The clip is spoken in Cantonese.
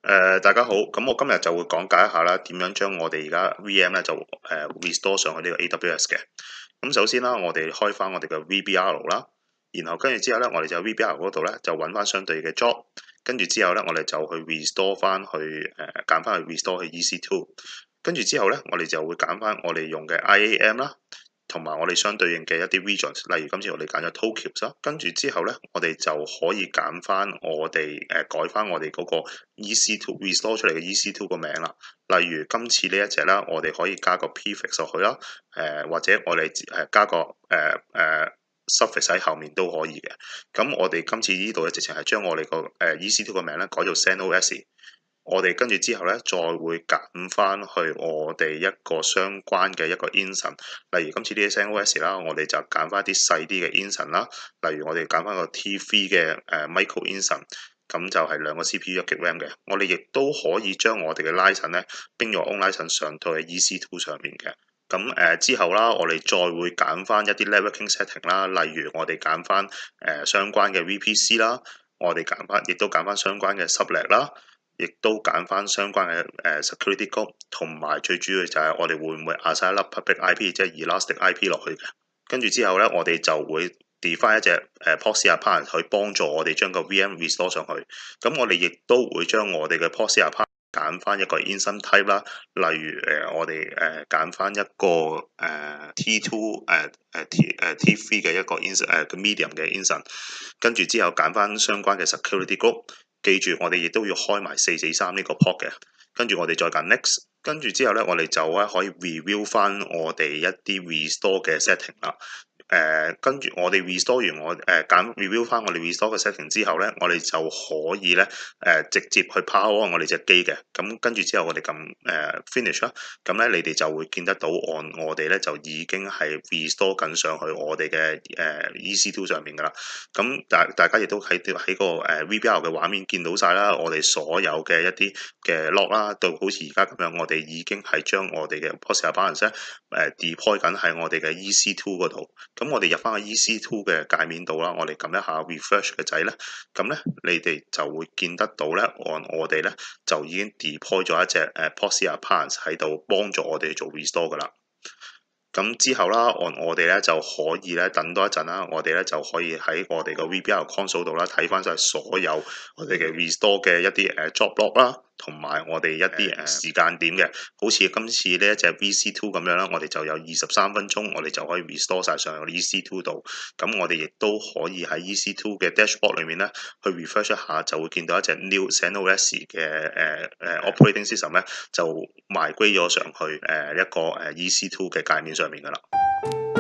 大家好，咁我今日就會講解一下啦，點樣將我哋而家 VM 咧就restore 上去呢個 AWS 嘅。咁首先啦，我哋開翻我哋嘅 VBR 啦，然後跟住之後咧，我哋就 VBR 嗰度咧就揾翻相對嘅 job，跟住之後咧，我哋就去 restore 翻去揀翻去 restore 去 EC2，跟住之後咧，我哋就會揀翻我哋用嘅 IAM 啦。同埋我哋相對應嘅一啲 regions，例如今次我哋揀咗 Tokyo 啦，跟住之後咧，我哋就可以揀翻我哋改翻我哋嗰個 EC2 restore 出嚟嘅 EC2 個名啦。例如今次呢一隻啦，我哋可以加個 prefix 落去啦，或者我哋加個suffix 喺後面都可以嘅。咁我哋今次呢度咧，直情係將我哋個EC2 個名咧改做 CentOS。我哋跟住之後咧，再會揀翻去我哋一個相關嘅一個 instance，例如今次呢啲 CentOS 啦，我哋就揀翻啲細啲嘅 instance 啦，例如我哋揀翻個 T3 嘅micro instance，咁就係2個 CPU 1GB RAM 嘅。我哋亦都可以將我哋嘅 license 咧，bring your own license 上到去 EC2 上面嘅。咁之後啦，我哋再會揀翻一啲 networking setting 啦，例如我哋揀翻相關嘅 VPC 啦，我哋亦都揀翻相關嘅 subnet 啦。亦都揀翻相關嘅security group，同埋最主要就係我哋會唔會 assign 一粒 public IP， 即係 elastic IP 落去嘅。跟住之後咧，我哋就會 define 一隻proxy appliance 去幫助我哋將個 VM restore 上去。咁我哋亦都會將我哋嘅 proxy appliance 揀翻一個 instance type 啦，例如我哋揀翻一個T2 T3 嘅一個 instance medium 嘅 instance， 跟住之後揀翻相關嘅 security group。記住，我哋亦都要開埋443呢個 port 嘅，跟住我哋再揀 next， 跟住之後咧，我哋就可以 review 翻我哋一啲 restore 嘅 setting 啦。跟住我哋 restore 完我揀 review 翻我哋 restore 嘅 setting 之後咧，我哋就可以咧直接去 power on 我哋隻機嘅。咁跟住之後我哋撳finish 啦，咁咧你哋就會見得到我哋咧就已經係 restore 緊上去我哋嘅EC2 上面噶啦。咁大家亦都喺個VBR 嘅畫面見到晒啦，我哋所有嘅一啲嘅 log 啦，到好似而家咁樣，我哋已經係將我哋嘅 proxy appliance deploy 緊喺我哋嘅 EC2 嗰度。咁我哋入翻個 EC2 嘅界面度啦，我哋撳一下 refresh 嘅掣咧，咁咧你哋就會見得到咧，我哋咧就已經 deploy 咗一隻proxy appliance 喺度幫助我哋做 restore 噶啦。咁之後啦，我哋咧就可以咧等多一陣啦，我哋咧就可以喺我哋個 VBR console 度啦睇翻晒所有我哋嘅 restore 嘅一啲job log 啦，同埋我哋一啲時間點嘅，好似今次呢一隻 VC2 咁樣啦，我哋就有23分鐘，我哋就可以 restore 晒上去 EC2 度。咁我哋亦都可以喺 EC2 嘅 dashboard 裏面咧去 refresh 一下，就會見到一隻 new CentOS 嘅operating system 咧就migrate咗上去一個EC2 嘅界面上面噶啦。